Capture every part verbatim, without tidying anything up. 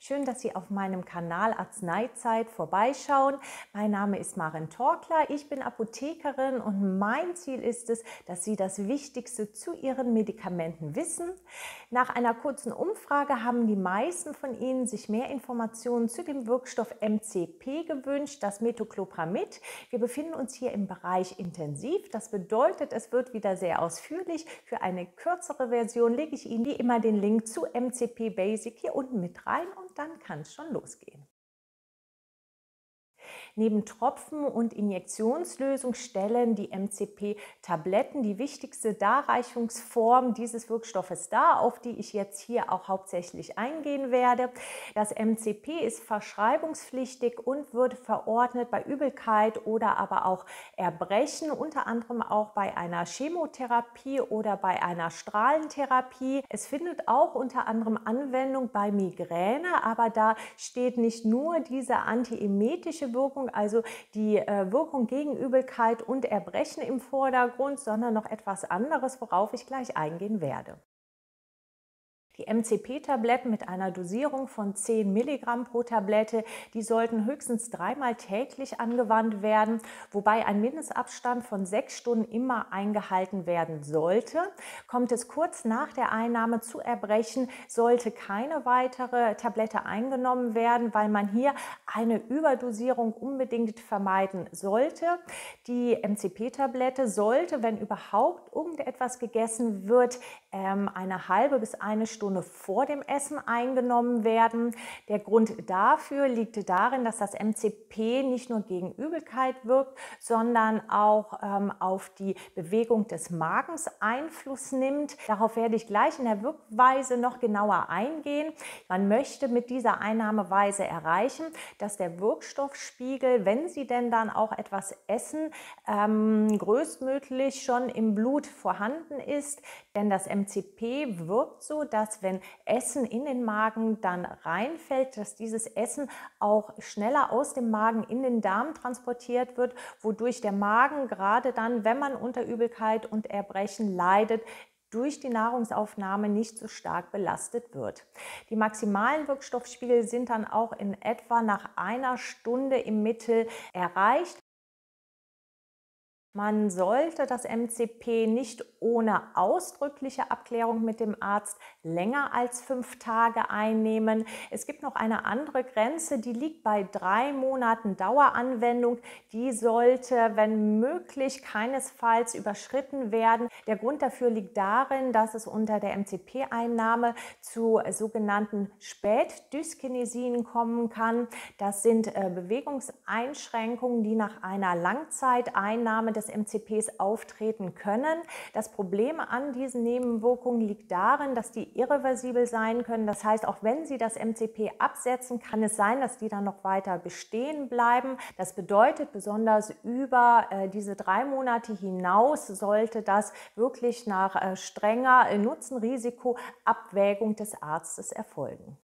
Schön, dass Sie auf meinem Kanal Arzneizeit vorbeischauen. Mein Name ist Maren Torkler, ich bin Apothekerin und mein Ziel ist es, dass Sie das Wichtigste zu Ihren Medikamenten wissen. Nach einer kurzen Umfrage haben die meisten von Ihnen sich mehr Informationen zu dem Wirkstoff M C P gewünscht, das Metoclopramid. Wir befinden uns hier im Bereich Intensiv. Das bedeutet, es wird wieder sehr ausführlich. Für eine kürzere Version lege ich Ihnen wie immer den Link zu M C P Basic hier unten mit rein und dann kann es schon losgehen. Neben Tropfen- und Injektionslösung stellen die M C P-Tabletten die wichtigste Darreichungsform dieses Wirkstoffes dar, auf die ich jetzt hier auch hauptsächlich eingehen werde. Das M C P ist verschreibungspflichtig und wird verordnet bei Übelkeit oder aber auch Erbrechen, unter anderem auch bei einer Chemotherapie oder bei einer Strahlentherapie. Es findet auch unter anderem Anwendung bei Migräne, aber da steht nicht nur diese antiemetische Wirkung, also die äh, Wirkung gegen Übelkeit und Erbrechen im Vordergrund, sondern noch etwas anderes, worauf ich gleich eingehen werde. Die M C P-Tabletten mit einer Dosierung von zehn Milligramm pro Tablette, die sollten höchstens dreimal täglich angewandt werden, wobei ein Mindestabstand von sechs Stunden immer eingehalten werden sollte. Kommt es kurz nach der Einnahme zu Erbrechen, sollte keine weitere Tablette eingenommen werden, weil man hier eine Überdosierung unbedingt vermeiden sollte. Die M C P-Tablette sollte, wenn überhaupt irgendetwas gegessen wird, eine halbe bis eine Stunde vor dem Essen eingenommen werden. Der Grund dafür liegt darin, dass das M C P nicht nur gegen Übelkeit wirkt, sondern auch ähm, auf die Bewegung des Magens Einfluss nimmt. Darauf werde ich gleich in der Wirkweise noch genauer eingehen. Man möchte mit dieser Einnahmeweise erreichen, dass der Wirkstoffspiegel, wenn Sie denn dann auch etwas essen, ähm, größtmöglich schon im Blut vorhanden ist. Denn das M C P wirkt so, dass wenn Essen in den Magen dann reinfällt, dass dieses Essen auch schneller aus dem Magen in den Darm transportiert wird, wodurch der Magen gerade dann, wenn man unter Übelkeit und Erbrechen leidet, durch die Nahrungsaufnahme nicht so stark belastet wird. Die maximalen Wirkstoffspiegel sind dann auch in etwa nach einer Stunde im Mittel erreicht. Man sollte das M C P nicht ohne ausdrückliche Abklärung mit dem Arzt länger als fünf Tage einnehmen. Es gibt noch eine andere Grenze, die liegt bei drei Monaten Daueranwendung. Die sollte, wenn möglich, keinesfalls überschritten werden. Der Grund dafür liegt darin, dass es unter der M C P-Einnahme zu sogenannten Spätdyskinesien kommen kann. Das sind äh, Bewegungseinschränkungen, die nach einer Langzeiteinnahme des M C Ps auftreten können. Das Problem an diesen Nebenwirkungen liegt darin, dass die irreversibel sein können. Das heißt, auch wenn Sie das M C P absetzen, kann es sein, dass die dann noch weiter bestehen bleiben. Das bedeutet, besonders über äh, diese drei Monate hinaus sollte das wirklich nach äh, strenger äh, Nutzen-Risiko-Abwägung des Arztes erfolgen.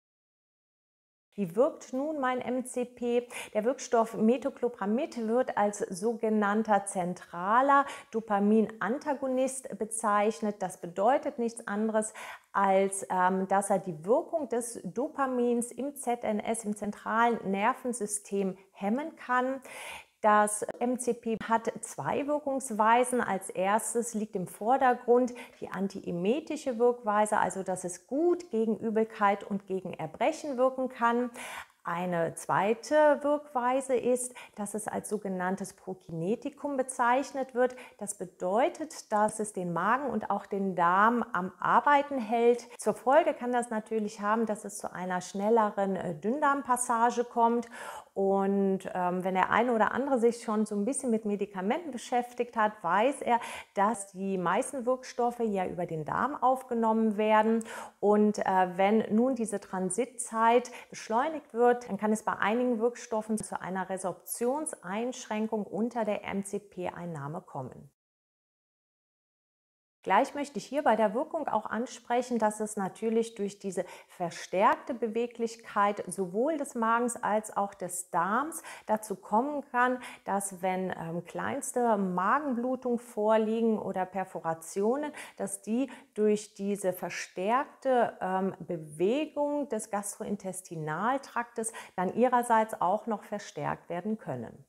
Wie wirkt nun mein M C P? Der Wirkstoff Metoclopramid wird als sogenannter zentraler Dopaminantagonist bezeichnet. Das bedeutet nichts anderes, als ähm, dass er die Wirkung des Dopamins im Z N S, im zentralen Nervensystem, hemmen kann. Das M C P hat zwei Wirkungsweisen. Als erstes liegt im Vordergrund die antiemetische Wirkweise, also dass es gut gegen Übelkeit und gegen Erbrechen wirken kann. Eine zweite Wirkweise ist, dass es als sogenanntes Prokinetikum bezeichnet wird. Das bedeutet, dass es den Magen und auch den Darm am Arbeiten hält. Zur Folge kann das natürlich haben, dass es zu einer schnelleren Dünndarmpassage kommt. Und ähm, wenn der eine oder andere sich schon so ein bisschen mit Medikamenten beschäftigt hat, weiß er, dass die meisten Wirkstoffe ja über den Darm aufgenommen werden. Und äh, wenn nun diese Transitzeit beschleunigt wird, dann kann es bei einigen Wirkstoffen zu einer Resorptionseinschränkung unter der M C P-Einnahme kommen. Gleich möchte ich hier bei der Wirkung auch ansprechen, dass es natürlich durch diese verstärkte Beweglichkeit sowohl des Magens als auch des Darms dazu kommen kann, dass wenn ähm, kleinste Magenblutungen vorliegen oder Perforationen, dass die durch diese verstärkte ähm, Bewegung des Gastrointestinaltraktes dann ihrerseits auch noch verstärkt werden können.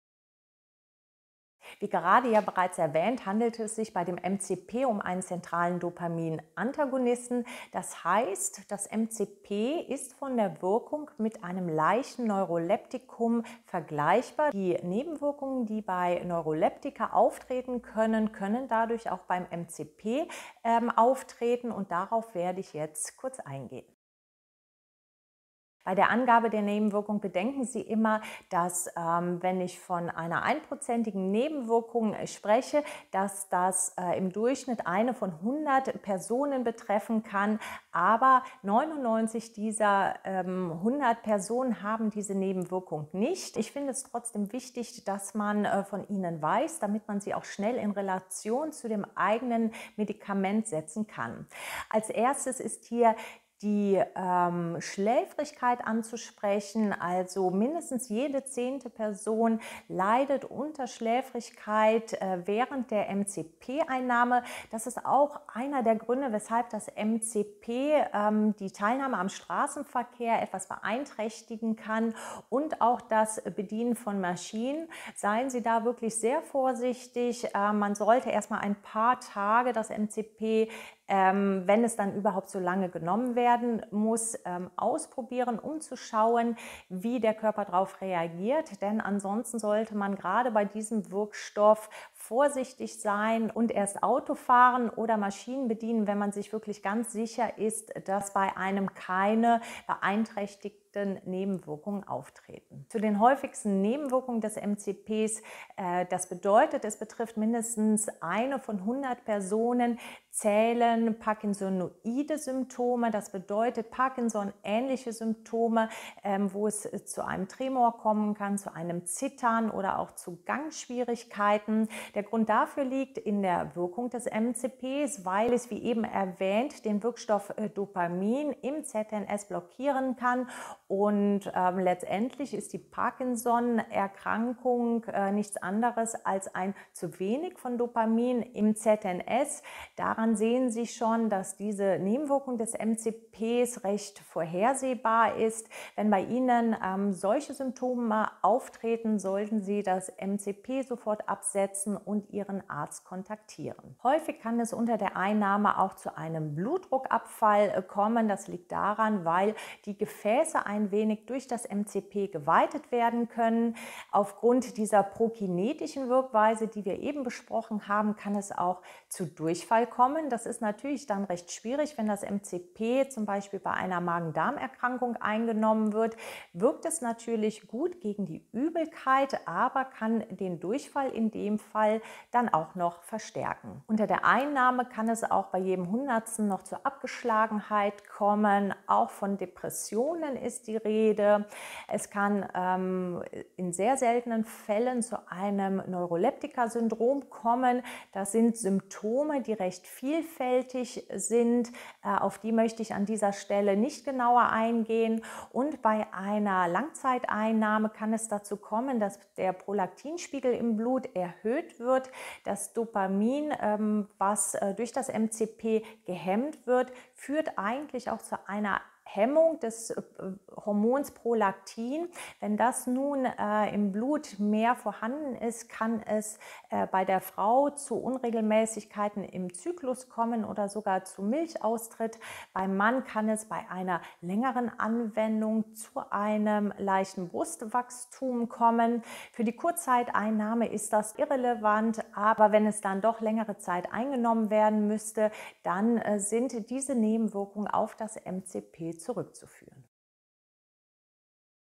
Wie gerade ja bereits erwähnt, handelt es sich bei dem M C P um einen zentralen Dopamin-Antagonisten. Das heißt, das M C P ist von der Wirkung mit einem leichten Neuroleptikum vergleichbar. Die Nebenwirkungen, die bei Neuroleptika auftreten können, können dadurch auch beim M C P ähm, auftreten und darauf werde ich jetzt kurz eingehen. Bei der Angabe der Nebenwirkung bedenken Sie immer, dass ähm, wenn ich von einer einprozentigen Nebenwirkung spreche, dass das äh, im Durchschnitt eine von hundert Personen betreffen kann, aber neunundneunzig dieser ähm, hundert Personen haben diese Nebenwirkung nicht. Ich finde es trotzdem wichtig, dass man äh, von ihnen weiß, damit man sie auch schnell in Relation zu dem eigenen Medikament setzen kann. Als erstes ist hier die ähm, Schläfrigkeit anzusprechen, also mindestens jede zehnte Person leidet unter Schläfrigkeit äh, während der M C P-Einnahme. Das ist auch einer der Gründe, weshalb das M C P ähm, die Teilnahme am Straßenverkehr etwas beeinträchtigen kann und auch das Bedienen von Maschinen. Seien Sie da wirklich sehr vorsichtig. Äh, man sollte erstmal ein paar Tage das M C P, Ähm, wenn es dann überhaupt so lange genommen werden muss, ähm, ausprobieren, um zu schauen, wie der Körper darauf reagiert. Denn ansonsten sollte man gerade bei diesem Wirkstoff vorsichtig sein und erst Auto fahren oder Maschinen bedienen, wenn man sich wirklich ganz sicher ist, dass bei einem keine beeinträchtigten Nebenwirkungen auftreten. Zu den häufigsten Nebenwirkungen des M C Ps, äh, das bedeutet, es betrifft mindestens eine von hundert Personen, zählen Parkinsonoide Symptome, das bedeutet Parkinson-ähnliche Symptome, ähm, wo es zu einem Tremor kommen kann, zu einem Zittern oder auch zu Gangschwierigkeiten. Der Grund dafür liegt in der Wirkung des M C Ps, weil es, wie eben erwähnt, den Wirkstoff äh, Dopamin im Z N S blockieren kann und ähm, letztendlich ist die Parkinson-Erkrankung äh, nichts anderes als ein zu wenig von Dopamin im Z N S. Daran sehen Sie schon, dass diese Nebenwirkung des M C Ps recht vorhersehbar ist. Wenn bei Ihnen ähm, solche Symptome auftreten, sollten Sie das M C P sofort absetzen und Ihren Arzt kontaktieren. Häufig kann es unter der Einnahme auch zu einem Blutdruckabfall kommen. Das liegt daran, weil die Gefäße ein wenig durch das M C P geweitet werden können. Aufgrund dieser prokinetischen Wirkweise, die wir eben besprochen haben, kann es auch zu Durchfall kommen. Das ist natürlich dann recht schwierig, wenn das M C P zum Beispiel bei einer Magen-Darm-Erkrankung eingenommen wird. Wirkt es natürlich gut gegen die Übelkeit, aber kann den Durchfall in dem Fall dann auch noch verstärken. Unter der Einnahme kann es auch bei jedem Hundertsten noch zur Abgeschlagenheit kommen. Auch von Depressionen ist die Rede. Es kann ähm, in sehr seltenen Fällen zu einem Neuroleptika-Syndrom kommen. Das sind Symptome, die recht vielfältig sind. Äh, auf die möchte ich an dieser Stelle nicht genauer eingehen. Und bei einer Langzeiteinnahme kann es dazu kommen, dass der Prolaktinspiegel im Blut erhöht wird. Das Dopamin, ähm, was äh, durch das M C P gehemmt wird, führt eigentlich auch zu einer Hemmung des äh, Hormons Prolaktin. Wenn das nun äh, im Blut mehr vorhanden ist, kann es äh, bei der Frau zu Unregelmäßigkeiten im Zyklus kommen oder sogar zu Milchaustritt. Beim Mann kann es bei einer längeren Anwendung zu einem leichten Brustwachstum kommen. Für die Kurzzeiteinnahme ist das irrelevant, aber wenn es dann doch längere Zeit eingenommen werden müsste, dann äh, sind diese Nebenwirkungen auf das M C P zurückzuführen.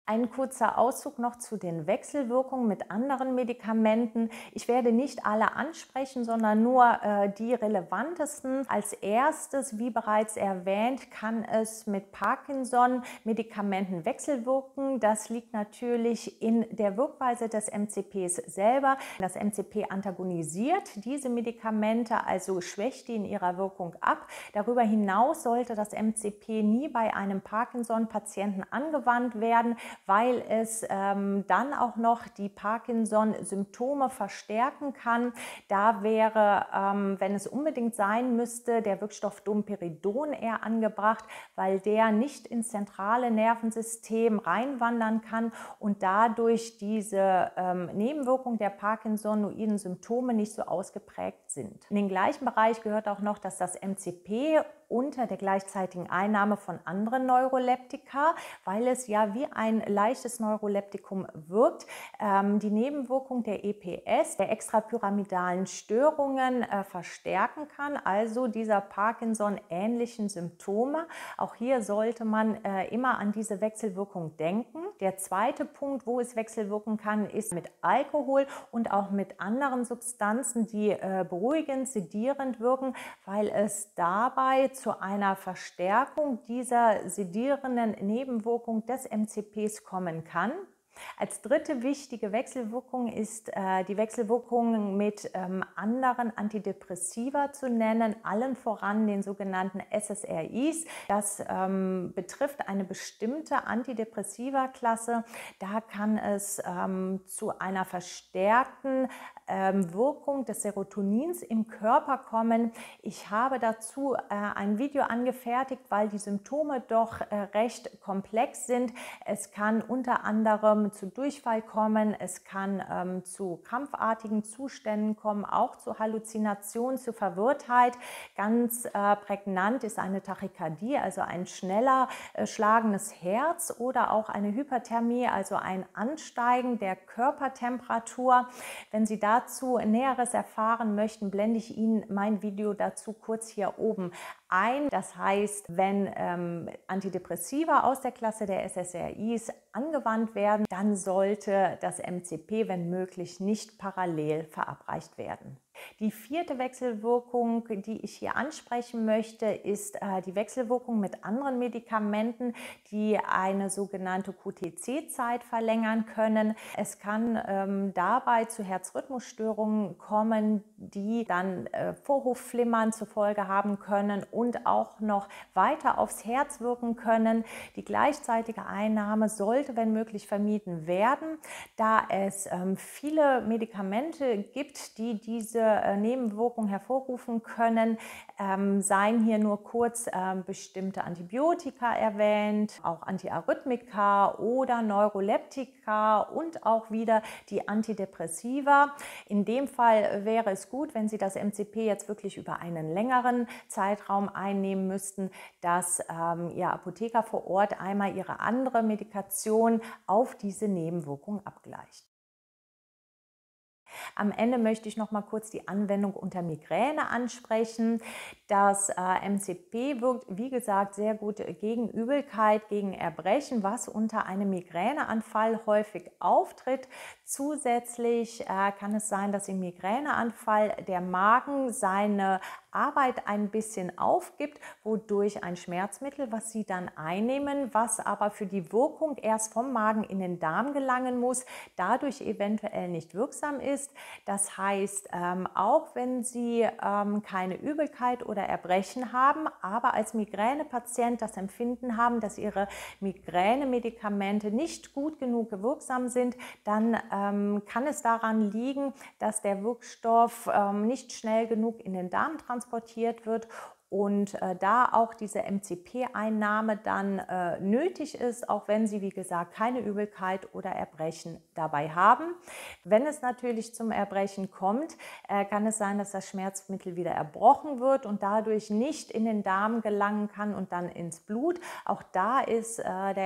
Ein kurzer Auszug noch zu den Wechselwirkungen mit anderen Medikamenten. Ich werde nicht alle ansprechen, sondern nur äh, die relevantesten. Als erstes, wie bereits erwähnt, kann es mit Parkinson-Medikamenten wechselwirken. Das liegt natürlich in der Wirkweise des M C Ps selber. Das M C P antagonisiert diese Medikamente, also schwächt die in ihrer Wirkung ab. Darüber hinaus sollte das M C P nie bei einem Parkinson-Patienten angewandt werden, weil es ähm, dann auch noch die Parkinson-Symptome verstärken kann. Da wäre, ähm, wenn es unbedingt sein müsste, der Wirkstoff Domperidon eher angebracht, weil der nicht ins zentrale Nervensystem reinwandern kann und dadurch diese ähm, Nebenwirkungen der Parkinsonoiden Symptome nicht so ausgeprägt sind. In den gleichen Bereich gehört auch noch, dass das M C P unter der gleichzeitigen Einnahme von anderen Neuroleptika, weil es ja wie ein leichtes Neuroleptikum wirkt, ähm, die Nebenwirkung der E P S, der extrapyramidalen Störungen, äh, verstärken kann, also dieser Parkinson-ähnlichen Symptome. Auch hier sollte man äh, immer an diese Wechselwirkung denken. Der zweite Punkt, wo es wechselwirken kann, ist mit Alkohol und auch mit anderen Substanzen, die äh, beruhigend, sedierend wirken, weil es dabei zu einer Verstärkung dieser sedierenden Nebenwirkung des M C Ps kommen kann. Als dritte wichtige Wechselwirkung ist äh, die Wechselwirkung mit ähm, anderen Antidepressiva zu nennen, allen voran den sogenannten S S R Is. Das ähm, betrifft eine bestimmte Antidepressiva-Klasse. Da kann es ähm, zu einer verstärkten ähm, Wirkung des Serotonins im Körper kommen. Ich habe dazu äh, ein Video angefertigt, weil die Symptome doch äh, recht komplex sind. Es kann unter anderem zu Durchfall kommen, es kann ähm, zu krampfartigen Zuständen kommen, auch zu Halluzinationen, zu Verwirrtheit. Ganz äh, prägnant ist eine Tachykardie, also ein schneller äh, schlagendes Herz, oder auch eine Hyperthermie, also ein Ansteigen der Körpertemperatur. Wenn Sie dazu Näheres erfahren möchten, blende ich Ihnen mein Video dazu kurz hier oben ein. Das heißt, wenn ähm, Antidepressiva aus der Klasse der S S R Is angewandt werden, dann sollte das M C P, wenn möglich, nicht parallel verabreicht werden. Die vierte Wechselwirkung, die ich hier ansprechen möchte, ist äh, die Wechselwirkung mit anderen Medikamenten, die eine sogenannte Q T C-Zeit verlängern können. Es kann ähm, dabei zu Herzrhythmusstörungen kommen, die dann äh, Vorhofflimmern zur Folge haben können und auch noch weiter aufs Herz wirken können. Die gleichzeitige Einnahme sollte, wenn möglich, vermieden werden, da es ähm, viele Medikamente gibt, die diese äh, Nebenwirkungen hervorrufen können. Ähm, seien hier nur kurz ähm, bestimmte Antibiotika erwähnt, auch Antiarrhythmika oder Neuroleptika und auch wieder die Antidepressiva. In dem Fall wäre es gut, wenn Sie das M C P jetzt wirklich über einen längeren Zeitraum einnehmen müssten, dass ähm, Ihr Apotheker vor Ort einmal Ihre andere Medikation auf diese Nebenwirkung abgleicht. Am Ende möchte ich noch mal kurz die Anwendung unter Migräne ansprechen. Das äh, M C P wirkt, wie gesagt, sehr gut gegen Übelkeit, gegen Erbrechen, was unter einem Migräneanfall häufig auftritt. Zusätzlich äh, kann es sein, dass im Migräneanfall der Magen seine Arbeit ein bisschen aufgibt, wodurch ein Schmerzmittel, was Sie dann einnehmen, was aber für die Wirkung erst vom Magen in den Darm gelangen muss, dadurch eventuell nicht wirksam ist. Das heißt, ähm, auch wenn Sie ähm, keine Übelkeit oder Erbrechen haben, aber als Migränepatient das Empfinden haben, dass Ihre Migränemedikamente nicht gut genug wirksam sind, dann ähm, kann es daran liegen, dass der Wirkstoff ähm, nicht schnell genug in den Darm transportiert wird und äh, da auch diese M C P-Einnahme dann äh, nötig ist, auch wenn Sie, wie gesagt, keine Übelkeit oder Erbrechen dabei haben. Wenn es natürlich zum Erbrechen kommt, äh, kann es sein, dass das Schmerzmittel wieder erbrochen wird und dadurch nicht in den Darm gelangen kann und dann ins Blut. Auch da ist äh, der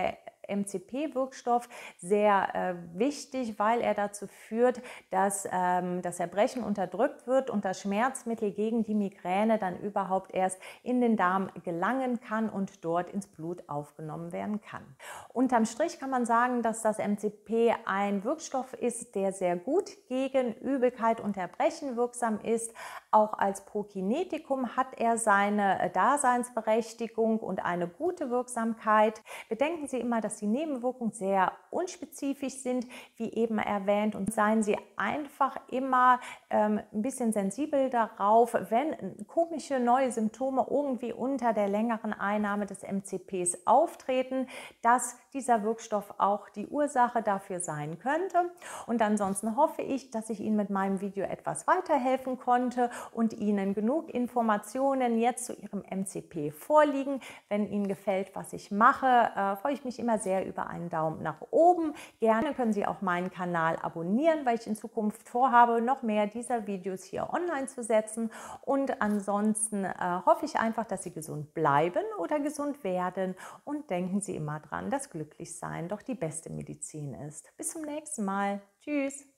M C P-Wirkstoff sehr äh, wichtig, weil er dazu führt, dass ähm, das Erbrechen unterdrückt wird und das Schmerzmittel gegen die Migräne dann überhaupt erst in den Darm gelangen kann und dort ins Blut aufgenommen werden kann. Unterm Strich kann man sagen, dass das M C P ein Wirkstoff ist, der sehr gut gegen Übelkeit und Erbrechen wirksam ist. Auch als Prokinetikum hat er seine Daseinsberechtigung und eine gute Wirksamkeit. Bedenken Sie immer, dass die Nebenwirkungen sehr unspezifisch sind, wie eben erwähnt, und seien Sie einfach immer ähm, ein bisschen sensibel darauf, wenn komische neue Symptome irgendwie unter der längeren Einnahme des M C Ps auftreten, dass dieser Wirkstoff auch die Ursache dafür sein könnte. Und ansonsten hoffe ich, dass ich Ihnen mit meinem Video etwas weiterhelfen konnte und Ihnen genug Informationen jetzt zu Ihrem M C P vorliegen. Wenn Ihnen gefällt, was ich mache, äh, freue ich mich immer sehr über einen Daumen nach oben. Gerne können Sie auch meinen Kanal abonnieren, weil ich in Zukunft vorhabe, noch mehr dieser Videos hier online zu setzen. Und ansonsten äh, hoffe ich einfach, dass Sie gesund bleiben oder gesund werden. Und denken Sie immer dran, dass Glücklichsein doch die beste Medizin ist. Bis zum nächsten Mal. Tschüss.